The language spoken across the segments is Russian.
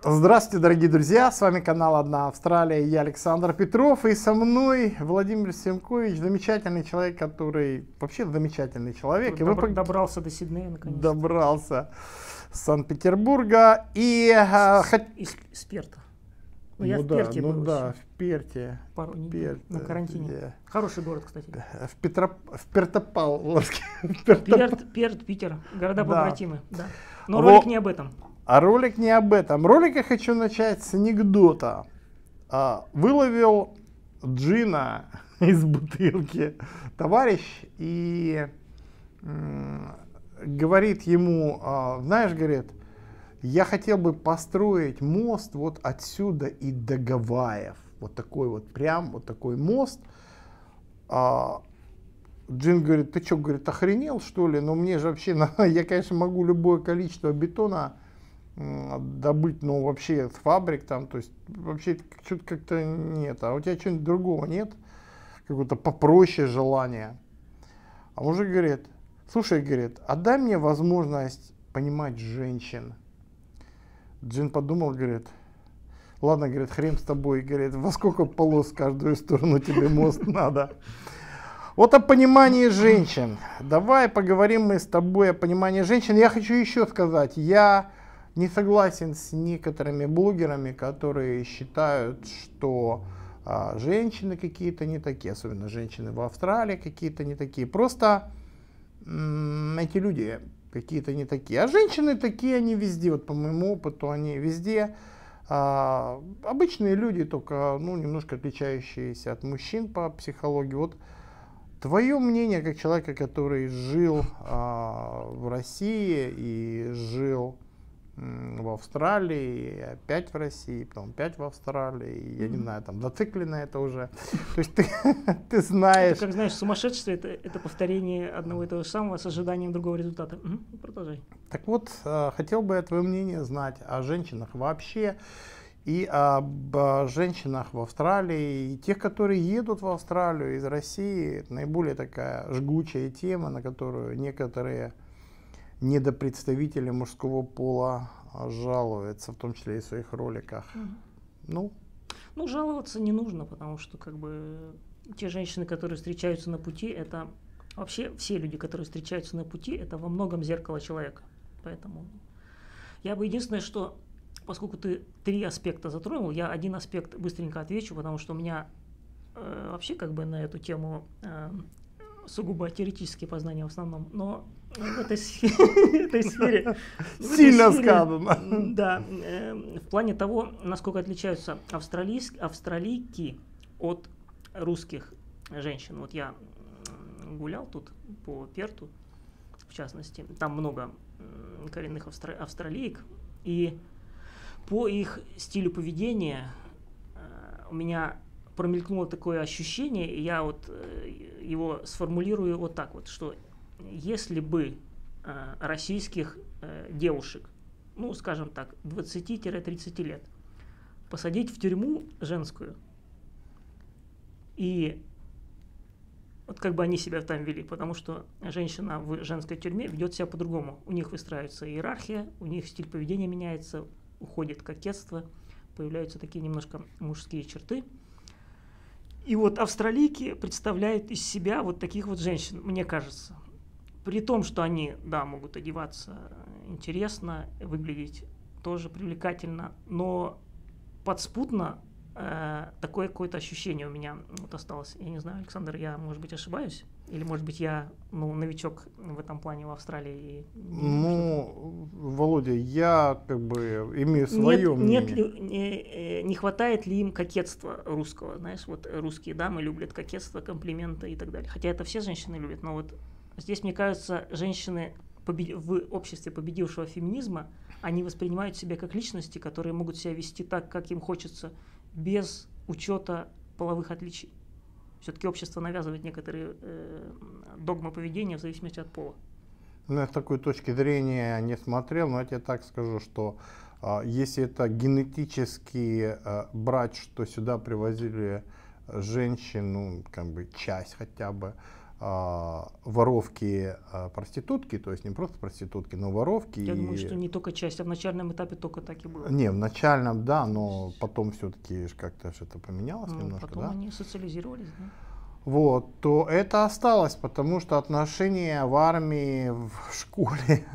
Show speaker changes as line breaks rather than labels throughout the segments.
Здравствуйте, дорогие друзья, с вами канал «Одна Австралия», я Александр Петров, и со мной Владимир Семкович, замечательный человек, который, вообще замечательный человек.
Добрался до Сиднея, наконец-то.
Добрался с Санкт-Петербурга и...
Из Перта.
Ну,
я в Перте был
в Перте.
Пару недель на карантине. Хороший город, кстати.
В Петропавловске.
Перт, Питер, города побратимы, да. Но ролик не об этом.
А ролик не об этом. Ролик я хочу начать с анекдота. Выловил джина из бутылки товарищ и говорит ему, знаешь, говорит, я хотел бы построить мост вот отсюда и до Гавайев. Вот такой вот, прям вот такой мост. Джин говорит, ты что, говорит, охренел, что ли? Но мне же вообще, я, конечно, могу любое количество бетона добыть, но вообще с фабрик там, то есть вообще что-то как-то нет. А у тебя что-нибудь другого нет? Какое-то попроще желание. А мужик говорит, слушай, говорит, отдай мне возможность понимать женщин. Джин подумал, говорит, ладно, говорит, хрен с тобой, говорит, во сколько полос в каждую сторону тебе мост надо? Вот о понимании женщин. Давай поговорим мы с тобой о понимании женщин. Я хочу еще сказать, я не согласен с некоторыми блогерами, которые считают, что женщины какие-то не такие, особенно женщины в Австралии какие-то не такие. Просто эти люди какие-то не такие. А женщины такие, они везде. Вот по моему опыту, они везде. Обычные люди, только немножко отличающиеся от мужчин по психологии. Вот твое мнение, как человека, который жил в России и жил в Австралии, опять в России, потом опять в Австралии, я не знаю, там зациклено это уже. То есть ты знаешь...
Это, как знаешь, сумасшествие это повторение одного и того же самого с ожиданием другого результата. Продолжай.
Так вот, хотел бы я твое мнение знать о женщинах вообще и об женщинах в Австралии, и тех, которые едут в Австралию из России. Это наиболее такая жгучая тема, на которую некоторые недопредставители мужского пола жалуются, в том числе и в своих роликах. Ну,
жаловаться не нужно, потому что те женщины, которые встречаются на пути, это вообще все люди, которые встречаются на пути, это во многом зеркало человека. Поэтому я бы единственное, что поскольку ты 3 аспекта затронул, я один аспект быстренько отвечу, потому что у меня вообще на эту тему сугубо теоретические познания в основном, но в этой сфере...
Сильно сказано.
Да, в плане того, насколько отличаются австралийки от русских женщин. Вот я гулял тут по Перту, в частности, там много коренных австралиек, и по их стилю поведения у меня промелькнуло такое ощущение, и я вот его сформулирую вот так вот, что если бы российских девушек, скажем так, 20-30 лет, посадить в тюрьму женскую, и вот как бы они себя там вели, потому что женщина в женской тюрьме ведет себя по-другому. У них выстраивается иерархия, у них стиль поведения меняется, уходит кокетство, появляются такие немножко мужские черты. И вот австралийки представляют из себя вот таких вот женщин, мне кажется. При том, что они, да, могут одеваться интересно, выглядеть тоже привлекательно, но подспудно такое какое-то ощущение у меня вот осталось. Я не знаю, Александр, я, может быть, ошибаюсь? Или, может быть, я новичок в этом плане в Австралии?
Володя, я имею свое мнение.
Не хватает ли им кокетства русского? Знаешь, вот русские дамы любят кокетство, комплименты и так далее. Хотя это все женщины любят, но вот здесь, мне кажется, женщины в обществе победившего феминизма, они воспринимают себя как личности, которые могут себя вести так, как им хочется, без учета половых отличий. Все-таки общество навязывает некоторые догмы поведения в зависимости от пола.
Я с такой точки зрения не смотрел, но я тебе так скажу, что если это генетически брать, что сюда привозили женщин, часть хотя бы воровки, проститутки, то есть не просто проститутки, но воровки.
Я думаю, что не только часть, а в начальном этапе только так и было.
Не, в начальном, да, но потом все-таки как-то что-то поменялось немножко,
потом
да?
они социализировались, да.
Вот, то это осталось, потому что отношения в армии, в школе,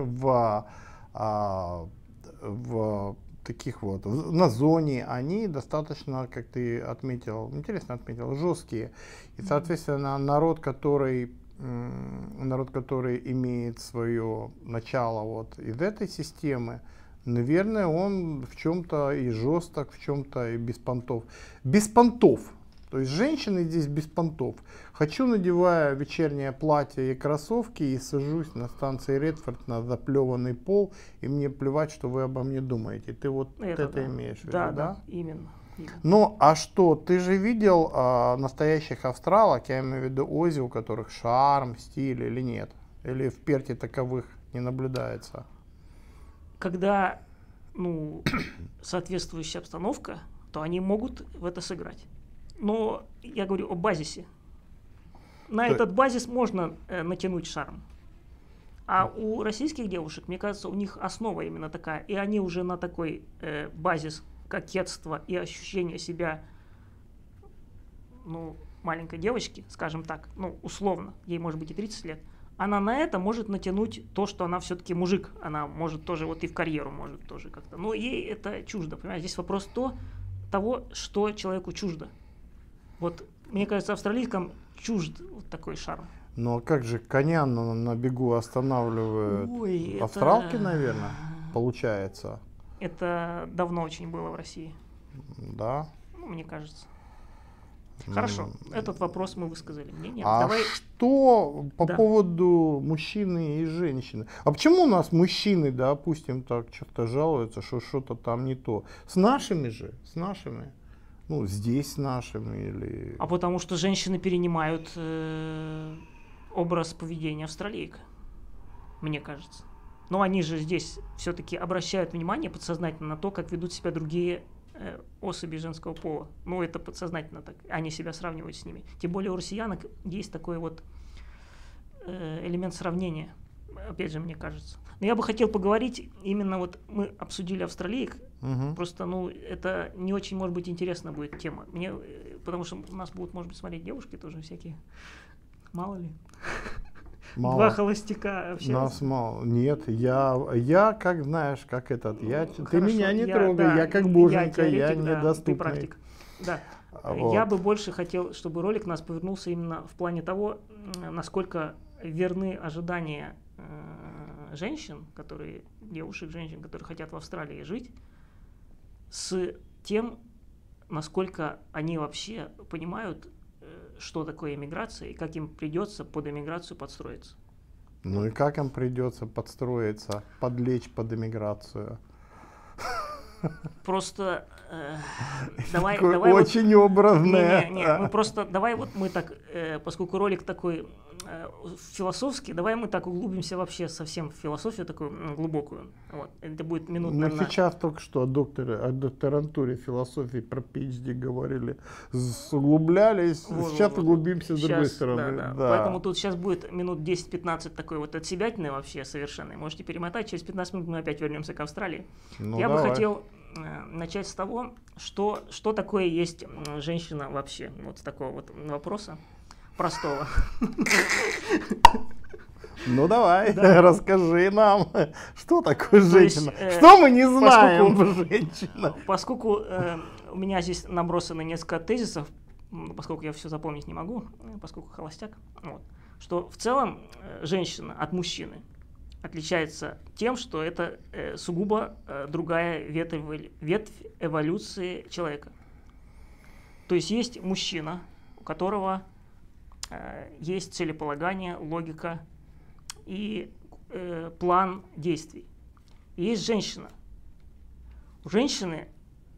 в таких вот, на зоне, они достаточно, как ты отметил, интересно отметил, жесткие. И, соответственно, народ, который имеет свое начало вот из этой системы, наверное, он в чем-то и жесток, в чем-то и без понтов. Без понтов. То есть женщины здесь без понтов. Хочу, надеваю вечернее платье и кроссовки и сажусь на станции Редфорд на заплеванный пол, и мне плевать, что вы обо мне думаете. Ты вот это
да.
имеешь в виду,
Да,
да?
Именно.
Ну, а что, ты же видел настоящих австралок, я имею в виду Ози, у которых шарм, стиль или нет? Или в Перте таковых не наблюдается?
Когда, соответствующая обстановка, то они могут в это сыграть. Но я говорю о базисе. На этот базис можно натянуть шарм. А у российских девушек, мне кажется, у них основа именно такая. И они уже на такой базис кокетства и ощущения себя, маленькой девочки, скажем так, условно, ей может быть и 30 лет, она на это может натянуть то, что она все-таки мужик. Она может тоже вот и в карьеру может тоже как-то. Но ей это чуждо, понимаешь? Здесь вопрос того, что человеку чуждо. Вот, мне кажется, австралийкам чужд вот такой шарм.
Ну а как же коня на бегу останавливают? Австралки, наверное, получается.
Это давно очень было в России.
Да?
Мне кажется. Хорошо, этот вопрос мы высказали. Мнение.
Что по поводу мужчины и женщины? А почему у нас мужчины, допустим, так часто жалуются, что что-то там не то? С нашими же, с нашими. Здесь с нашими или...
А потому что женщины перенимают образ поведения австралиек, мне кажется. Но они же здесь все-таки обращают внимание подсознательно на то, как ведут себя другие особи женского пола. Это подсознательно так. Они себя сравнивают с ними. Тем более у россиянок есть такой вот элемент сравнения. Опять же, мне кажется. Но я бы хотел поговорить, именно вот мы обсудили австралиек, просто, это не очень, может быть, интересна будет тема. Потому что у нас будут, может быть, смотреть девушки тоже всякие. Мало ли.
Мало.
Два холостяка общаются.
Нас мало. Нет, я как знаешь, как этот. Ты меня не трогай, я как боженька, я недоступный.
Ты практик. Да. Вот. Я бы больше хотел, чтобы ролик у нас повернулся именно в плане того, насколько верны ожидания девушек, женщин, которые хотят в Австралии жить, с тем, насколько они вообще понимают, что такое эмиграция и как им придется под эмиграцию подстроиться.
И как им придется подстроиться, подлечь под эмиграцию?
Просто давай
очень образное.
Мы просто мы так, поскольку ролик такой философский, давай мы так углубимся вообще совсем в философию такую глубокую. Вот. Это будет минут, наверное...
сейчас только что о докторантуре философии про PhD говорили, углублялись, сейчас углубимся с другой стороны.
Да. Поэтому тут сейчас будет минут 10-15 такой вот отсебятины вообще совершенной. Можете перемотать, через 15 минут мы опять вернемся к Австралии. Я бы хотел начать с того, что такое есть женщина вообще. Вот с такого вот вопроса. Простого.
Давай, расскажи нам, что такое женщина. Что мы не знаем про женщину?
Поскольку у меня здесь набросано несколько тезисов, поскольку я все запомнить не могу, поскольку холостяк, что в целом женщина от мужчины отличается тем, что это сугубо другая ветвь эволюции человека. То есть мужчина, у которого есть целеполагание, логика и план действий. И есть женщина. У женщины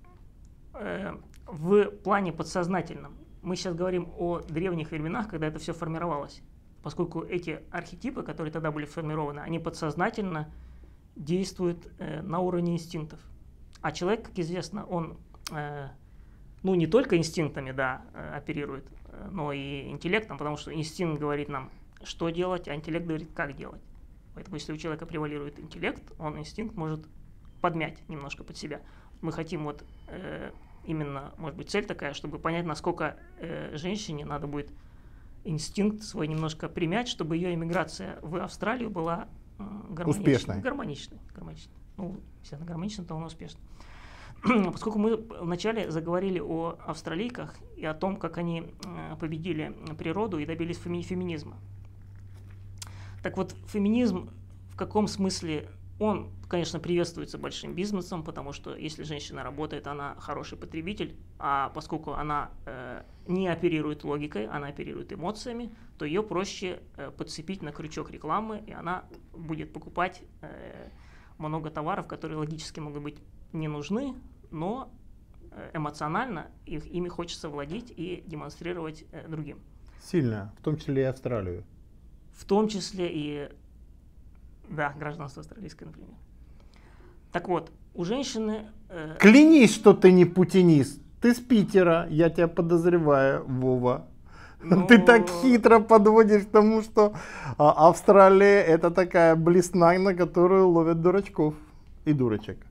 в плане подсознательном, мы сейчас говорим о древних временах, когда это все формировалось, поскольку эти архетипы, которые тогда были сформированы, они подсознательно действуют на уровне инстинктов. А человек, как известно, он ну, не только инстинктами, да, оперирует, но и интеллектом, потому что инстинкт говорит нам, что делать, а интеллект говорит, как делать. Поэтому если у человека превалирует интеллект, он инстинкт может подмять немножко под себя. Мы хотим вот именно, может быть, цель такая, чтобы понять, насколько женщине надо будет инстинкт свой немножко примять, чтобы ее эмиграция в Австралию была
успешной.
Гармоничной. Ну, если она гармонична, то она успешна. Поскольку мы вначале заговорили о австралийках и о том, как они победили природу и добились феминизма. Так вот, феминизм в каком смысле? Он, конечно, приветствуется большим бизнесом, потому что если женщина работает, она хороший потребитель, а поскольку она не оперирует логикой, она оперирует эмоциями, то ее проще подцепить на крючок рекламы, и она будет покупать много товаров, которые логически могут быть не нужны, но эмоционально ими хочется владеть и демонстрировать другим.
Сильно, в том числе и Австралию.
В том числе и, да, гражданство австралийское, например. Так вот, у женщины...
Клянись, что ты не путинист. Ты с Питера, я тебя подозреваю, Вова. Ну... Ты так хитро подводишь к тому, что Австралия это такая блесна, на которую ловят дурачков и дурочек.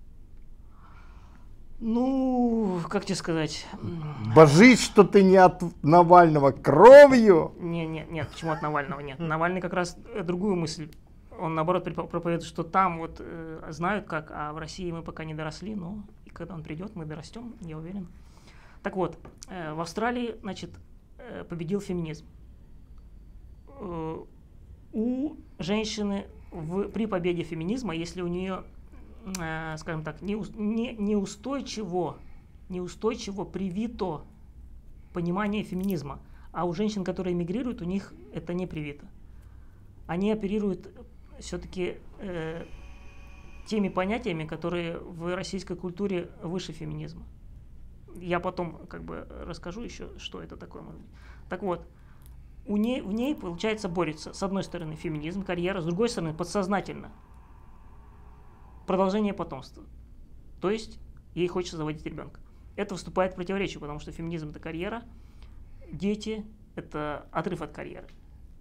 Ну, как тебе сказать?
Божись, что ты не от Навального кровью.
Нет, почему от Навального нет? Навальный как раз другую мысль. Он, наоборот, проповедует, что там вот знают как, а в России мы пока не доросли, но и когда он придет, мы дорастем, я уверен. Так вот, в Австралии, значит, победил феминизм. У женщины при победе феминизма, если у нее, скажем так, неустойчиво привито понимание феминизма, а у женщин, которые эмигрируют, у них это не привито. Они оперируют все-таки теми понятиями, которые в российской культуре выше феминизма. Я потом как бы расскажу еще, что это такое может быть. Так вот, в ней, получается, борется, с одной стороны, феминизм, карьера, с другой стороны, подсознательно продолжение потомства. То есть ей хочется заводить ребенка. Это вступает в противоречие, потому что феминизм – это карьера, дети – это отрыв от карьеры.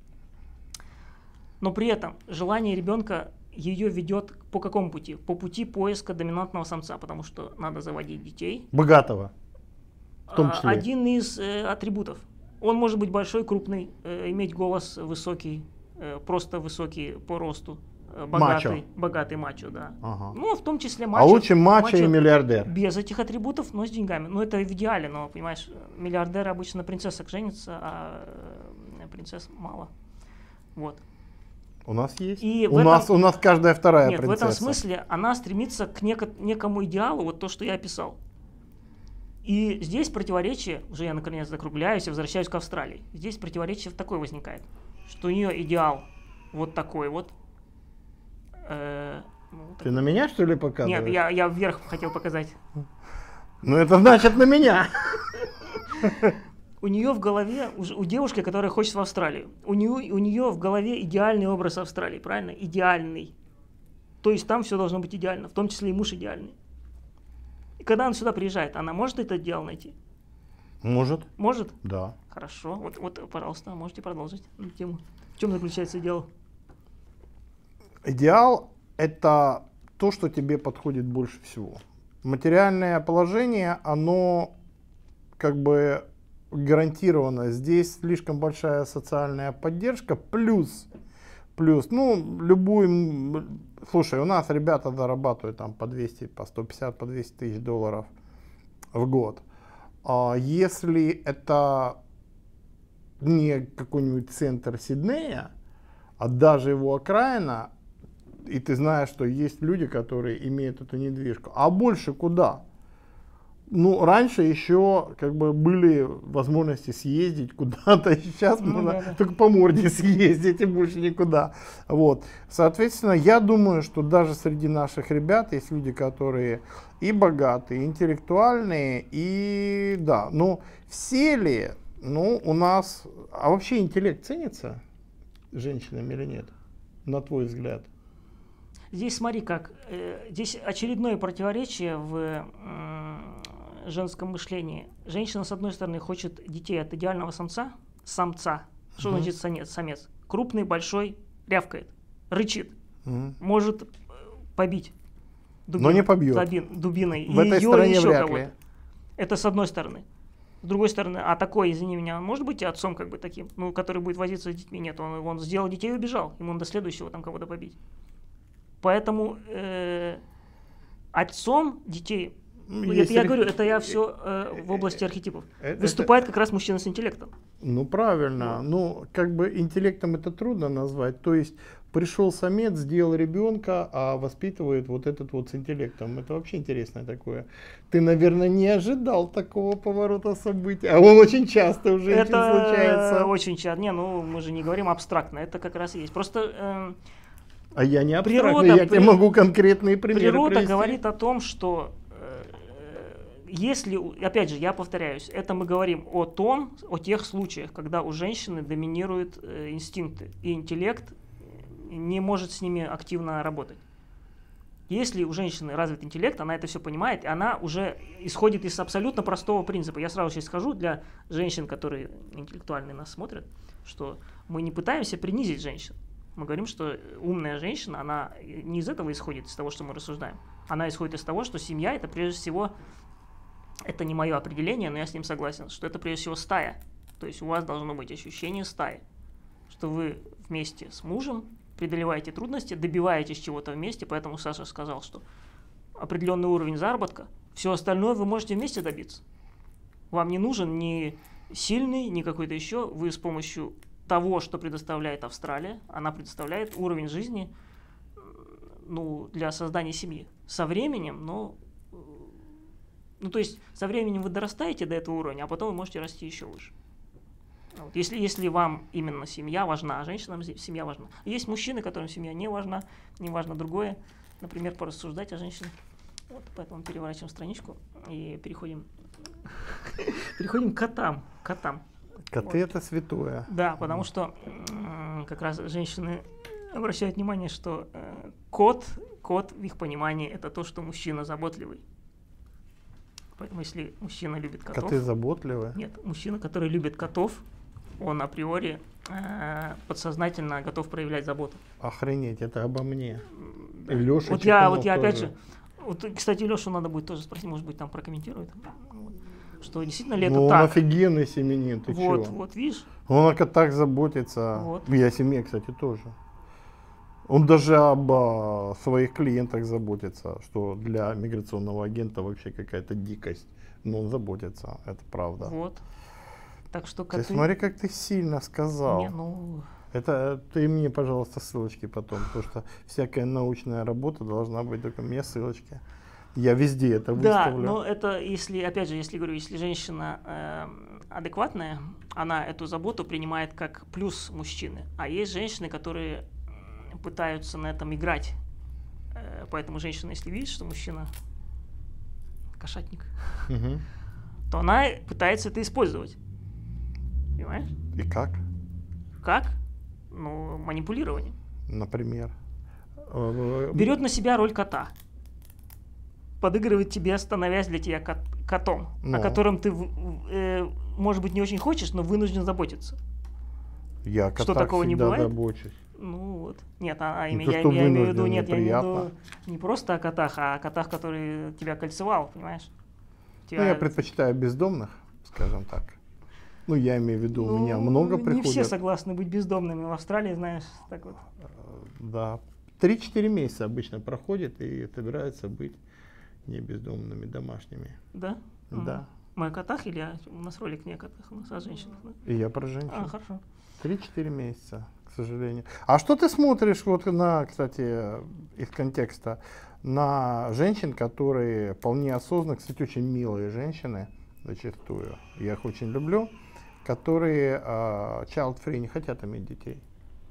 Но при этом желание ребенка ее ведет по какому пути? По пути поиска доминантного самца, потому что надо заводить детей.
Богатого, в том числе.
Один из атрибутов. Он может быть большой, крупный, иметь голос высокий, просто высокий по росту, богатый мачо, да.
Ага.
Ну, в том числе мачо.
А лучше мачо и миллиардер.
Без этих атрибутов, но с деньгами. Ну, это в идеале, но, понимаешь, миллиардеры обычно на принцессах женятся, а принцесс мало. Вот.
У нас есть.
И
у нас каждая вторая
принцесса. Нет, в этом смысле она стремится к некому идеалу, вот то, что я описал. И здесь противоречие, уже я наконец закругляюсь и возвращаюсь к Австралии. Здесь противоречие такое возникает, что у нее идеал вот такой вот.
Ты на меня, что ли, показываешь?
Нет, я вверх хотел показать.
Ну, это значит на меня.
У нее в голове, у девушки, которая хочет в Австралию, у нее в голове идеальный образ Австралии, правильно? Идеальный. То есть там все должно быть идеально, в том числе и муж идеальный. И когда она сюда приезжает, она может этот идеал найти?
Может.
Может?
Да.
Хорошо. Вот, пожалуйста, можете продолжить эту тему. В чем заключается идеал?
Идеал – это то, что тебе подходит больше всего. Материальное положение, оно как бы гарантировано. Здесь слишком большая социальная поддержка, плюс, ну, слушай, у нас ребята зарабатывают там по 200, по 150, по 200 тысяч долларов в год. А если это не какой-нибудь центр Сиднея, а даже его окраина, и ты знаешь, что есть люди, которые имеют эту недвижку, а больше куда? Ну, раньше еще как бы были возможности съездить куда-то, и сейчас можно только по морде съездить и больше никуда. Вот. Соответственно, я думаю, что даже среди наших ребят есть люди, которые и богатые, и интеллектуальные, и да, но все ли, ну, у нас, а вообще интеллект ценится женщинами или нет, на твой взгляд?
Здесь смотри как, здесь очередное противоречие женском мышлении. Женщина, с одной стороны, хочет детей от идеального самца. Что значит самец? Крупный, большой, рявкает, рычит, может побить.
Но не побьет.
Дубиной.
В этой стороне вряд ли.
Это с одной стороны. С другой стороны, а такой, извини меня, он может быть и отцом как бы таким, ну, который будет возиться с детьми? Нет, он сделал детей и убежал. Ему надо следующего там кого-то побить. Поэтому отцом детей, это я говорю, это я все в области архетипов. Выступает как раз мужчина с интеллектом.
Ну, правильно. Ну, как бы интеллектом это трудно назвать. То есть пришел самец, сделал ребенка, а воспитывает вот этот вот с интеллектом. Это вообще интересное такое. Ты, наверное, не ожидал такого поворота событий. А он очень часто у женщин случается.
Это очень часто. Не, ну мы же не говорим абстрактно. Это как раз есть. Просто
а я не абстрактный, я тебе могу конкретные примеры
природа
привести.
Говорит о том, что если, опять же, я повторяюсь, это мы говорим о тех случаях, когда у женщины доминируют инстинкты, и интеллект не может с ними активно работать. Если у женщины развит интеллект, она это все понимает, и она уже исходит из абсолютно простого принципа. Я сразу сейчас скажу для женщин, которые интеллектуально нас смотрят, что мы не пытаемся принизить женщин. Мы говорим, что умная женщина, она не из этого исходит, из того, что мы рассуждаем. Она исходит из того, что семья – это прежде всего, это не мое определение, но я с ним согласен, что это прежде всего стая. То есть у вас должно быть ощущение стаи, что вы вместе с мужем преодолеваете трудности, добиваетесь чего-то вместе, поэтому Саша сказал, что определенный уровень заработка, все остальное вы можете вместе добиться. Вам не нужен ни сильный, ни какой-то еще, вы с помощью того, что предоставляет Австралия, она предоставляет уровень жизни, ну, для создания семьи. Со временем, то есть со временем вы дорастаете до этого уровня, а потом вы можете расти еще выше. Вот. Если вам именно семья важна, а женщинам семья важна. Есть мужчины, которым семья не важна, не важно другое. Например, порассуждать о женщине. Вот, поэтому переворачиваем страничку и переходим к котам.
Коты
вот.
Это святое.
Да, потому что как раз женщины обращают внимание, что кот в их понимании это то, что мужчина заботливый. Поэтому если мужчина любит котов...
Коты заботливые?
Нет, мужчина, который любит котов, он априори подсознательно готов проявлять заботу.
Охренеть, это обо мне. И Леша
вот я опять же... Вот, кстати, Лешу надо будет тоже спросить, может быть, там прокомментирует. Что действительно ли это так?
Он офигенный семенин, ты чего?
Вот, видишь?
Он о котах заботится.
Вот.
Я о семье, кстати, тоже. Он даже об своих клиентах заботится, что для миграционного агента вообще какая-то дикость. Но он заботится, это правда.
Вот. Так что коты...
Ты смотри, как ты сильно сказал.
Не, ну...
Это ты мне, пожалуйста, ссылочки потом, потому что всякая научная работа должна быть только мне ссылочки. Я везде это выставлю.
Да, но это если, опять же, если женщина адекватная, она эту заботу принимает как плюс мужчины. А есть женщины, которые пытаются на этом играть. Поэтому женщина, если видит, что мужчина кошатник, то она пытается это использовать. Понимаешь?
И как?
Как? Ну, манипулирование.
Например?
Берет на себя роль кота. Подыгрывает тебе, становясь для тебя котом, о котором ты, может быть, не очень хочешь, но вынужден заботиться.
Я о котах
что такого
всегда
не бывает?
Забочусь.
Ну вот. Нет, я имею в виду, не просто о котах, а о котах, которые тебя кольцевал, понимаешь?
Ну, я предпочитаю бездомных, скажем так. Ну, я имею в виду, у меня много приходят.
Не все согласны быть бездомными в Австралии, знаешь, так вот.
Да. 3-4 месяца обычно проходит и собираются быть не бездомными, домашними.
Да?
Да.
Мы о котах или у нас ролик не о котах, у нас о женщинах, да?
И я про женщин.
Хорошо.
3-4 месяца, к сожалению. А что ты смотришь вот на, кстати, из контекста, на женщин, которые вполне осознанно, кстати, очень милые женщины, зачастую, я их очень люблю, которые child-free, не хотят иметь детей?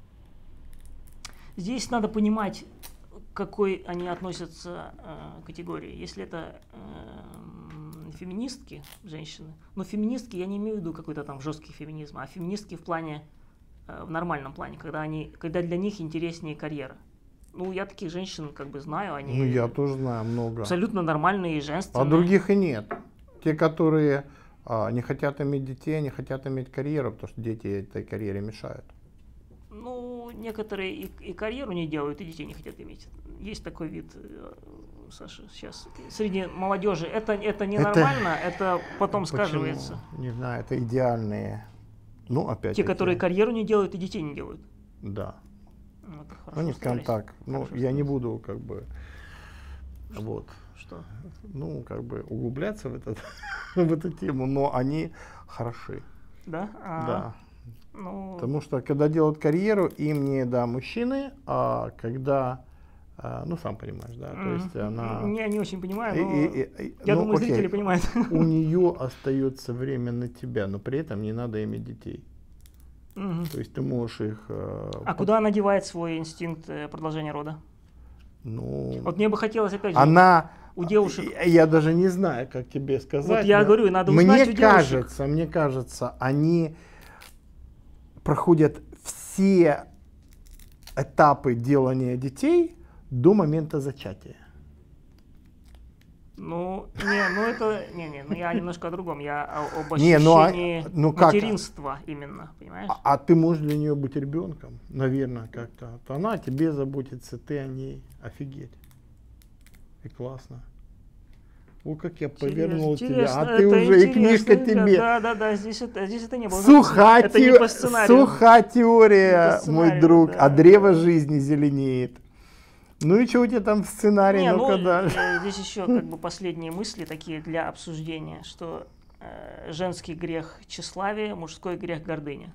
Здесь надо понимать, к какой они относятся категории. Если это феминистки, женщины, но феминистки я не имею в виду какой-то там жесткий феминизм, а феминистки в плане, в нормальном плане, когда для них интереснее карьера. Ну, я таких женщин как бы знаю, они...
Ну, я тоже знаю много.
Абсолютно нормальные и женственные.
А других и нет. те, которые не хотят иметь детей, не хотят иметь карьеру, потому что дети этой карьере мешают.
Ну, некоторые и карьеру не делают, и детей не хотят иметь. Есть такой вид, Саша, сейчас среди молодежи. Это ненормально, это потом сказывается.
Не знаю, это идеальные. Ну, опять.
Те, которые карьеру не делают и детей не делают.
Да.
Ну,
Ну, не скажем так. Ну, я не буду как бы вот.
Что?
Ну, как бы углубляться в эту тему, но они хороши.
Да?
Да.
Ну...
Потому что когда делают карьеру, им не мужчины, а когда, ну сам понимаешь, да, то есть она...
Я не очень понимаю, но я думаю, зрители понимают.
У нее остается время на тебя, но при этом не надо иметь детей. То есть ты можешь их...
А куда она девает свой инстинкт продолжения рода?
Ну...
Вот мне бы хотелось опять же...
Она...
У девушек...
Я даже не знаю, как тебе сказать.
Вот я говорю, надо узнать у девушек.
Мне кажется, они проходят все этапы делания детей до момента зачатия.
Ну, я немножко о другом. Я об ощущении материнства именно, понимаешь?
А ты можешь для нее быть ребенком, наверное, как-то. Она о тебе заботится, ты о ней. Офигеть. И классно. О, как я повернул тебя, а ты уже и книжка тебе.
Да, здесь это не было.
Суха
теория,
теория, мой друг, а древо жизни зеленеет. Ну и что у тебя там в сценарии?
Здесь еще как бы последние мысли такие для обсуждения, что женский грех тщеславие, мужской грех гордыня.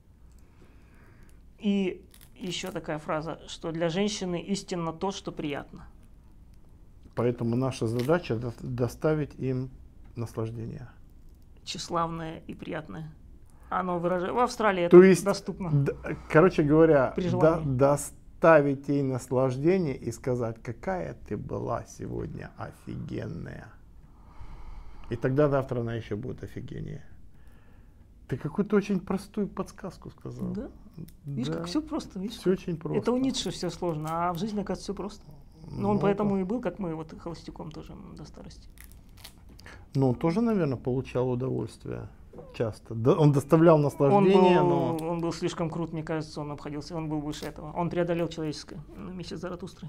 И еще такая фраза, что для женщины истинно то, что приятно.
Поэтому наша задача доставить им наслаждение.
Тщеславное и приятное. Оно выражает. В Австралии
то
это
есть,
доступно.
Короче говоря, доставить ей наслаждение и сказать, какая ты была сегодня офигенная. И тогда завтра она еще будет офигеннее. Ты какую-то очень простую подсказку сказал.
Да. Видишь, как все просто. Видишь?
Все очень просто.
Это у Ницше все сложно, а в жизни, оказывается, все просто. Но он поэтому и был, как мы, вот холостяком тоже до старости.
Ну, он тоже, наверное, получал удовольствие часто. Он доставлял наслаждение,
он был слишком крут, мне кажется, он обходился, он был выше этого. Он преодолел человеческое вместе с Заратустрой.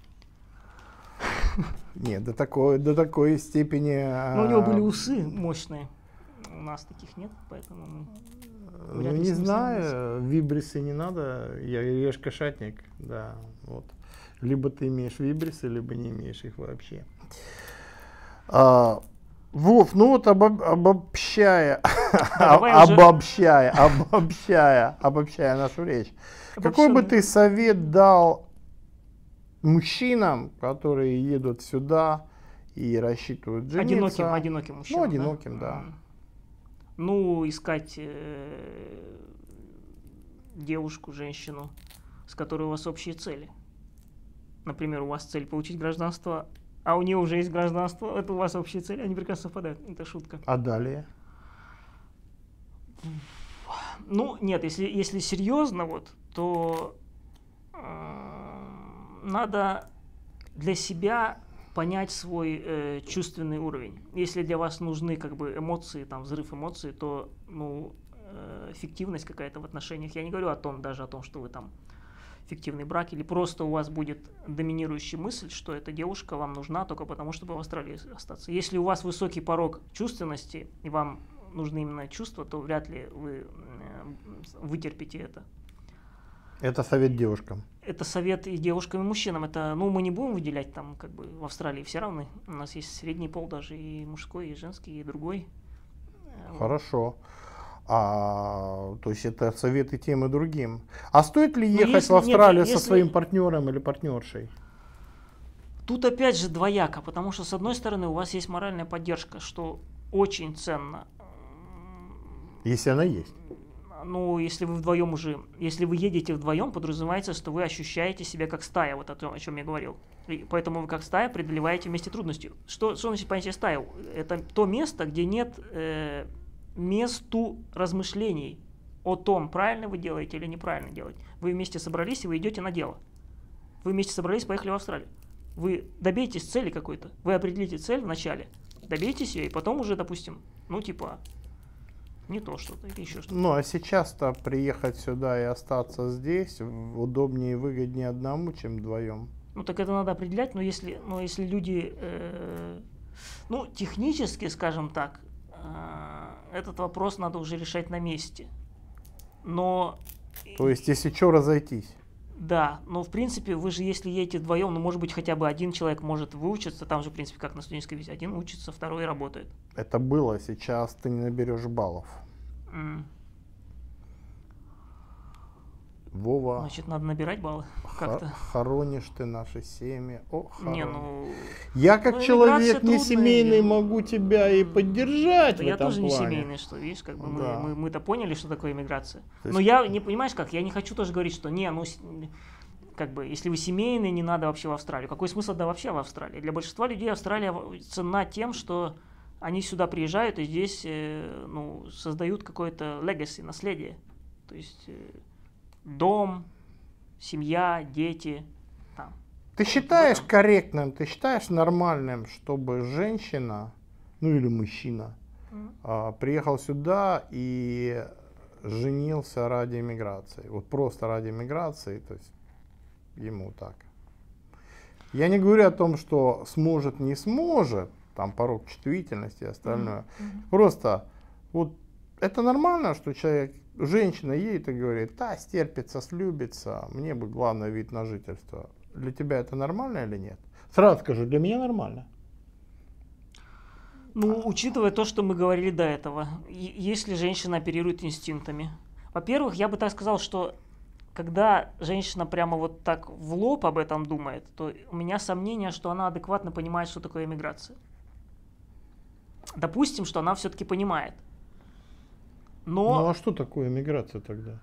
Нет, до такой степени...
Но у него были усы мощные. У нас таких нет, поэтому мы...
Ну, не знаю, вибрисы не надо, я ж кошатник, да, вот. Либо ты имеешь вибрисы, либо не имеешь их вообще. Вов, ну вот обобщая нашу речь, какой бы ты совет дал мужчинам, которые едут сюда и рассчитывают жениться?
Одиноким мужчинам.
Ну, одиноким, да.
Ну, искать девушку, женщину, с которой у вас общие цели. Например, у вас цель получить гражданство, а у нее уже есть гражданство, это у вас общие цели, они прекрасно совпадают. Это шутка.
А далее?
Ну, нет, если серьезно, вот, то надо для себя понять свой чувственный уровень. Если для вас нужны как бы эмоции, там, взрыв эмоций, то фиктивность какая-то в отношениях. Я не говорю даже о том, что вы там фиктивный брак, или просто у вас будет доминирующая мысль, что эта девушка вам нужна только потому, чтобы в Австралии остаться. Если у вас высокий порог чувственности, и вам нужны именно чувства, то вряд ли вы вытерпите это.
Это совет девушкам.
Это совет и девушкам, и мужчинам. Это, мы не будем выделять там, как бы, в Австралии все равны. У нас есть средний пол даже, и мужской, и женский, и другой.
Хорошо. То есть это советы тем и другим. А стоит ли ехать в Австралию со своим партнером или партнершей?
Тут опять же двояко, потому что с одной стороны у вас есть моральная поддержка, что очень ценно.
Если она есть.
Ну, если вы едете вдвоем, подразумевается, что вы ощущаете себя как стая, вот о чем я говорил. И поэтому вы как стая преодолеваете вместе трудности. Что значит понятие стая? Это то место, где нет месту размышлений о том, правильно вы делаете или неправильно делаете. Вы вместе собрались, и вы идете на дело. Вы вместе собрались, поехали в Австралию. Вы добейтесь цели какой-то, вы определите цель в начале, добейтесь ее, и потом уже, допустим, ну, типа, не то что-то или еще что-то.
Ну, а сейчас-то приехать сюда и остаться здесь удобнее и выгоднее одному, чем вдвоем.
Ну, так это надо определять, но если люди, ну, технически, скажем так, этот вопрос надо уже решать на месте. Но...
То есть, если что, разойтись.
Да, но в принципе вы же, если едете вдвоем, ну, может быть, хотя бы один человек может выучиться, там же, в принципе, как на студенческой визе, один учится, второй работает.
Это было, сейчас ты не наберешь баллов. Вова,
Значит, надо набирать баллы как-то.
хоронишь ты наши семьи.
Не, ну...
Я как человек не
трудное
семейный
дело.
могу тебя и поддержать в
Я
этом
тоже не
плане.
семейный, что, видишь, как бы
Да.
мы-то поняли, что такое иммиграция.
То есть-
Но я, не понимаешь как, я не хочу тоже говорить, что не, ну, как бы, если вы семейный, не надо вообще в Австралию. Какой смысл, да, вообще в Австралии? Для большинства людей Австралия ценна тем, что они сюда приезжают и здесь, ну, создают какое-то legacy, наследие. То есть дом, семья, дети, там.
Ты считаешь корректным, ты считаешь нормальным, чтобы женщина, ну или мужчина, приехал сюда и женился ради иммиграции? Вот просто ради иммиграции, то есть ему так. Я не говорю о том, что сможет, не сможет, там порог чувствительности и остальное. Просто вот это нормально, что человек, женщина едет и говорит, да, стерпится, слюбится, мне бы главное вид на жительство. Для тебя это нормально или нет? Сразу скажу, для меня нормально.
Ну, учитывая то, что мы говорили до этого, если женщина оперирует инстинктами. Во-первых, я бы так сказал, что когда женщина прямо вот так в лоб об этом думает, то у меня сомнение, что она адекватно понимает, что такое иммиграция. Допустим, что она все-таки понимает. Но...
Ну а что такое иммиграция тогда?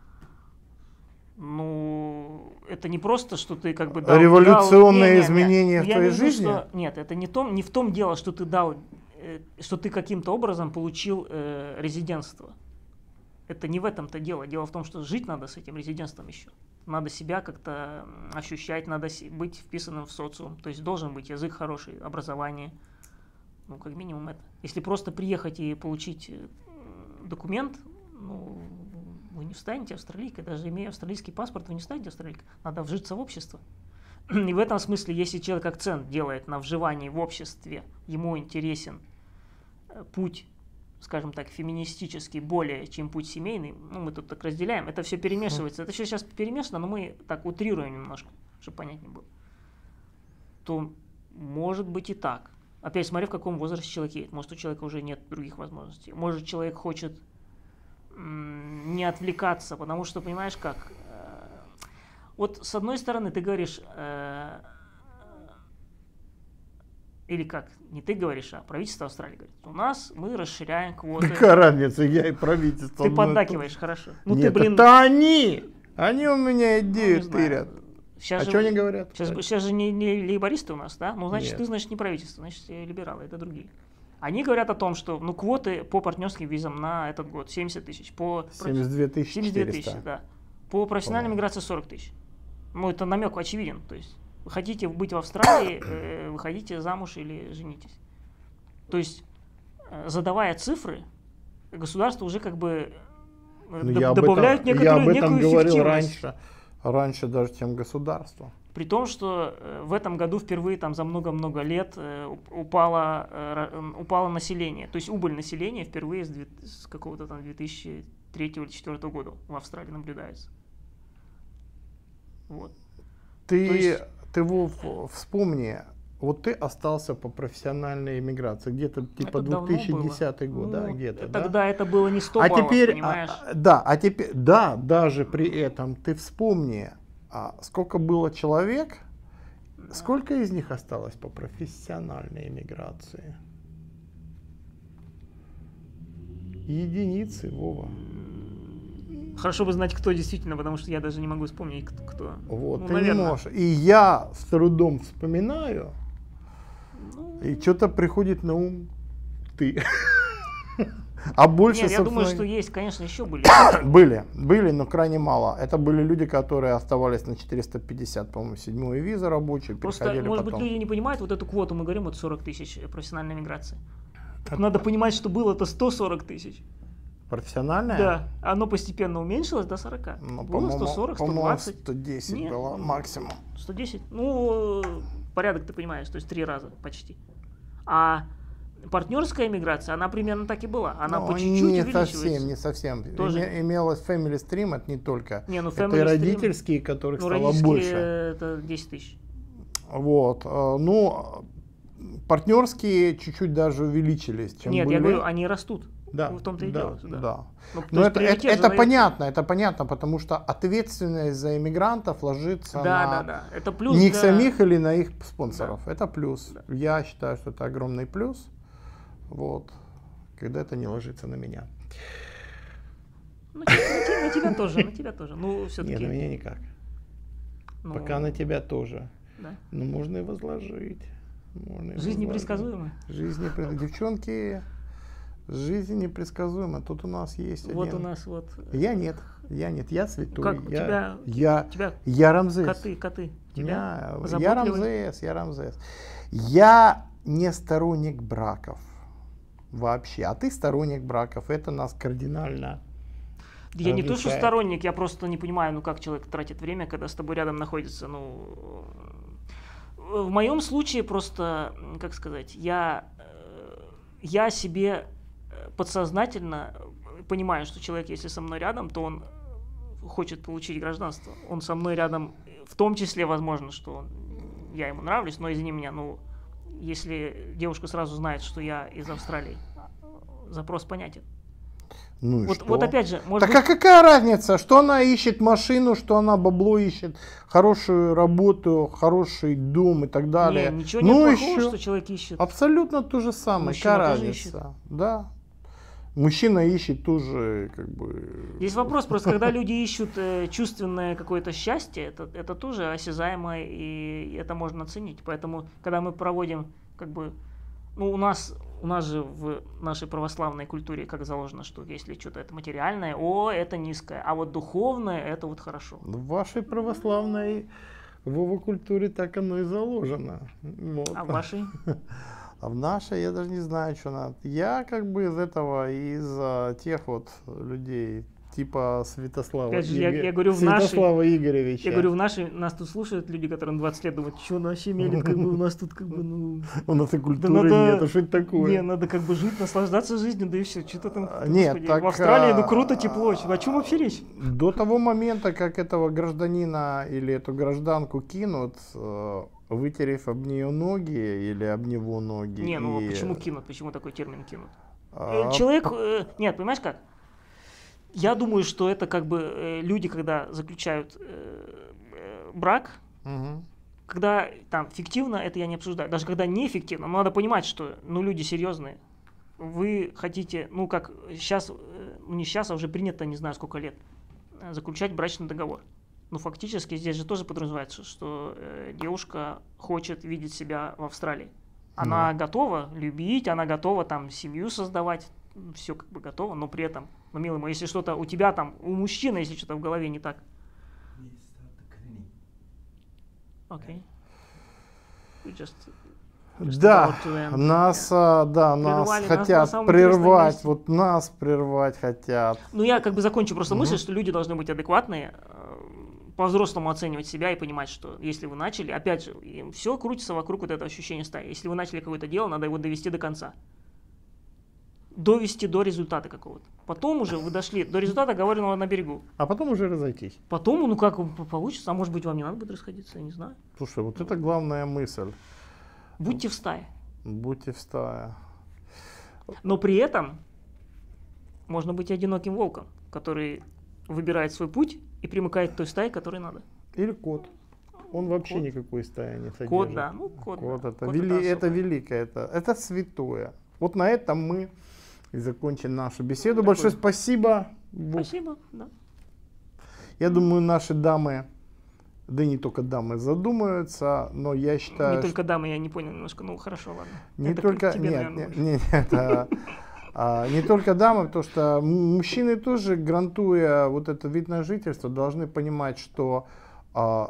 Ну, это не просто, что ты как бы
дал... Революционные изменения в
я
твоей
не
жизни?
Что, нет, это не в том дело, что ты дал, что ты каким-то образом получил резидентство. Это не в этом-то дело. Дело в том, что жить надо с этим резидентством еще. Надо себя как-то ощущать, надо быть вписанным в социум. То есть должен быть язык хороший, образование. Ну, как минимум это. Если просто приехать и получить документ, ну, вы не станете австралийкой. Даже имея австралийский паспорт, вы не станете австралийкой. Надо вжиться в общество. И в этом смысле, если человек акцент делает на вживании в обществе, ему интересен путь, скажем так, феминистический более, чем путь семейный, ну, мы тут так разделяем, это все перемешивается. Это все сейчас перемешано, но мы так утрируем немножко, чтобы понятнее было. То может быть и так. Опять смотря в каком возрасте человек едет. Может, у человека уже нет других возможностей. Может, человек хочет не отвлекаться, потому что, понимаешь, как... Вот с одной стороны ты говоришь... Или как, не ты говоришь, а правительство Австралии говорит, у нас мы расширяем квоты.
Какая разница, я и правительство.
Ты поддакиваешь, хорошо. Ну,
нет,
ты, блин...
это они у меня идею тырят.
Сейчас
что они говорят?
Сейчас же не лейбористы у нас, да? Ну, значит,
Нет.
ты, значит, не правительство, значит, либералы, это другие. Они говорят о том, что, ну, квоты по партнерским визам на этот год 70 тысяч.
72 тысячи
72 тысячи, да. По профессиональной миграции 40 тысяч. Ну, это намек очевиден, то есть. Вы хотите быть в Австралии, выходите замуж или женитесь. То есть, задавая цифры, государство уже как бы добавляют некую эффективность.
Я об этом говорил раньше даже, чем государство.
При том, что в этом году впервые там, за много-много лет упало население. То есть убыль населения впервые с какого-то там 2003 или 2004 года в Австралии наблюдается. Вот.
Ты вспомни, вот ты остался по профессиональной иммиграции, где-то типа
это
2010 год, да, где-то,
тогда
да?
это было не 100 баллов, понимаешь?
Да, даже при этом ты вспомни, сколько было человек, сколько из них осталось по профессиональной иммиграции? Единицы, Вова.
Хорошо бы знать, кто действительно, потому что я даже не могу вспомнить, кто.
Вот,
ну,
ты
наверное.
не можешь. И я с трудом вспоминаю, и что-то приходит на ум ты. А больше,
Нет, я думаю, что есть, конечно, еще были.
Были, но крайне мало. Это были люди, которые оставались на 450, по-моему, 7-й виза рабочей.
Просто, может быть, люди не понимают вот эту квоту, мы говорим, вот 40 тысяч профессиональной миграции. Надо понимать, что было-то 140 тысяч.
Профессиональное?
Да, оно постепенно уменьшилось до 40.
Ну,
Было 140, 120.
110
Нет,
было максимум.
110. Ну, порядок ты понимаешь, то есть 3 раза почти. А партнерская миграция, она примерно так и была. Она
Ну,
по чуть-чуть увеличивается.
Не совсем.
Тоже.
Имелось Family Stream, это не только.
Не, ну,
это и
Family Stream,
родительские, которых
ну,
стало
родительские
больше.
это 10 тысяч.
Вот. Ну, партнерские чуть-чуть даже увеличились, чем
Нет,
были.
я говорю, они растут.
Да,
В том-то и
да,
дело.
да.
Ну,
Но
это
это понятно, потому что ответственность за иммигрантов ложится
да. Это плюс
них
для...
самих или на их спонсоров.
Да.
Это плюс.
Да.
Я считаю, что это огромный плюс. Вот. Когда это не ложится на меня.
На тебя тоже. Ну, все-таки.
Нет, на меня никак.
Ну,
Пока на тебя тоже.
Да.
Ну, можно и возложить.
Жизнь непредсказуема.
Девчонки, жизнь непредсказуема. Тут у нас есть
Вот
один.
у нас вот.
Я нет, я святой.
Как у тебя?
Я Рамзес.
Коты.
Я
заботливый?
Рамзес. Я не сторонник браков. Вообще. А ты сторонник браков. Это нас кардинально
Я не то, что
различает.
сторонник, я просто не понимаю, ну как человек тратит время, когда с тобой рядом находится. Ну, в моем случае просто, как сказать, я себе подсознательно понимаю, что человек, если со мной рядом, то он хочет получить гражданство. Он со мной рядом, в том числе, возможно, что я ему нравлюсь, но извини меня, ну, если девушка сразу знает, что я из Австралии, запрос понятен.
Ну и
Вот,
что?
вот опять же, может
Так а какая разница, что она ищет машину, что она бабло ищет, хорошую работу, хороший дом и так далее.
Не, ничего нет плохого, что человек ищет.
Абсолютно то же самое.
Мужчина
Какая
тоже
разница?
ищет.
Да. Мужчина ищет тоже, как бы.
Есть вопрос, просто когда люди ищут чувственное какое-то счастье, это тоже осязаемо, и это можно оценить. Поэтому, когда мы проводим, как бы, ну, у нас же в нашей православной культуре как заложено, что если что-то это материальное, это низкое, а вот духовное, это вот хорошо.
В вашей православной культуре так оно и заложено. Вот.
А в вашей?
А в нашей я даже не знаю, что надо. Я как бы из этого, из тех вот людей, типа Святослава,
Опять же, я говорю, в нашей,
Игоревича.
Я говорю, в нашей, нас тут слушают люди, которым 20 лет, думают, что вообще мелит, как бы у нас тут как бы, ну...
У нас и культуры
надо,
нет, а что это такое?
Не, надо как бы жить, наслаждаться жизнью, да и все, что-то там,
Нет,
господи,
так,
в Австралии, ну круто, тепло, о чем вообще речь?
До того момента, как этого гражданина или эту гражданку кинут, вытерев об нее ноги или об него ноги.
Не, ну почему кинут, почему такой термин кинут? Нет, понимаешь как? Я думаю, что это как бы люди, когда заключают брак, когда там фиктивно, это я не обсуждаю. Даже когда неэффективно, но надо понимать, что люди серьезные. Вы хотите, ну как сейчас, не сейчас, а уже принято, не знаю сколько лет, заключать брачный договор. Но фактически здесь же тоже подразумевается, что девушка хочет видеть себя в Австралии. Она готова любить, она готова там семью создавать, все как бы готово, но при этом, ну, милый мой, если что-то у тебя там, у мужчины, если что-то в голове не так. Окей.
Да, нас хотят прервать, вот нас прервать хотят.
Ну, я как бы закончу просто мысль, что люди должны быть адекватные, по-взрослому оценивать себя и понимать, что если вы начали, опять же, все крутится вокруг вот этого ощущения стаи. Если вы начали какое-то дело, надо его довести до конца. Довести до результата какого-то. Потом уже вы дошли до результата, говоренного на берегу.
А потом уже разойтись.
Потом, ну как получится, а может быть вам не надо будет расходиться, я не знаю.
Слушай, вот это главная мысль.
Будьте в стае.
Будьте в стае.
Но при этом можно быть одиноким волком, который выбирает свой путь и примыкает к той стае, которой надо.
Или кот. Он вообще никакой стаи не содержит.
Кот, да. Ну, кот
это великое, это святое. Вот на этом мы и закончим нашу беседу.
Такой.
Большое спасибо.
Спасибо, да.
Я думаю, наши дамы, да и не только дамы, задумаются, но я считаю...
Не только дамы, я не понял немножко, ну хорошо, ладно.
Не
это
только...
тебе,
не только дамы, потому что мужчины тоже, грантуя вот это вид на жительство, должны понимать, что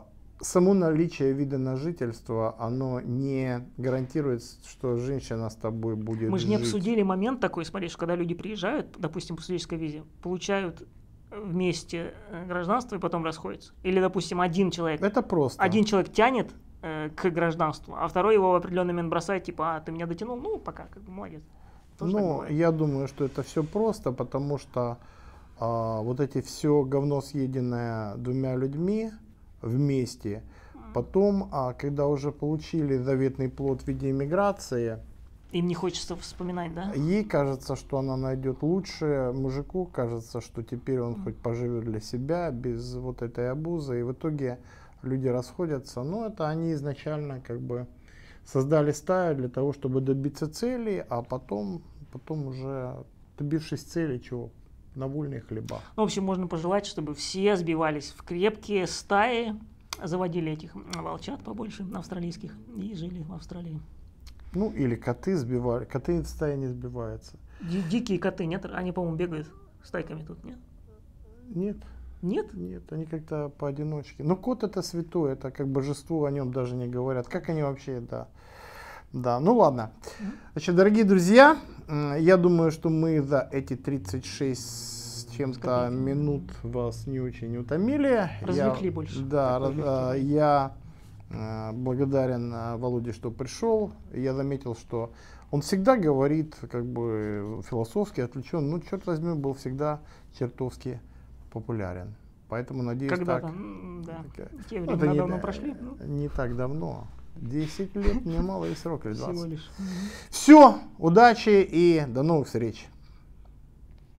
само наличие вида на жительство, оно не гарантирует, что женщина с тобой будет
Мы же не
жить.
обсудили момент такой, смотри, что когда люди приезжают, допустим, по студенческой визе, получают вместе гражданство и потом расходятся. Или, допустим, один человек тянет к гражданству, а второй его в определенный момент бросает, типа, ты меня дотянул, ну, пока, как бы, молодец.
Ну, я думаю, что это все просто, потому что вот эти все говно, съеденное двумя людьми вместе, потом, когда уже получили заветный плод в виде иммиграции,
им не хочется вспоминать, да?
Ей кажется, что она найдет лучше, мужику кажется, что теперь он хоть поживет для себя, без вот этой обузы, и в итоге люди расходятся. Но это они изначально как бы создали стаю для того, чтобы добиться цели, а потом уже добившись цели, чего? На вольные хлеба.
Ну, в общем, можно пожелать, чтобы все сбивались в крепкие стаи, заводили этих волчат побольше австралийских и жили в Австралии.
Ну, или коты сбивали. Коты в стае не сбиваются.
Дикие коты, нет? Они, по-моему, бегают стайками тут, нет?
Нет.
Нет?
Нет, они как-то поодиночке. Но кот это святое, это как божество, о нем даже не говорят. Как они вообще, да. Да, ну ладно. Значит, дорогие друзья, я думаю, что мы за эти 36 с чем-то минут вас не очень утомили.
Развлекли больше.
Да, я благодарен Володе, что пришел. Я заметил, что он всегда говорит, как бы философски, отвлечен. Ну, черт возьми, был всегда чертовски популярен. Поэтому, надеюсь,
когда-то,
так.
Да.
Так,
Те времена давно прошли.
Не так давно. 10 лет, немалый срок.
Всего лишь.
Все, удачи и до новых встреч.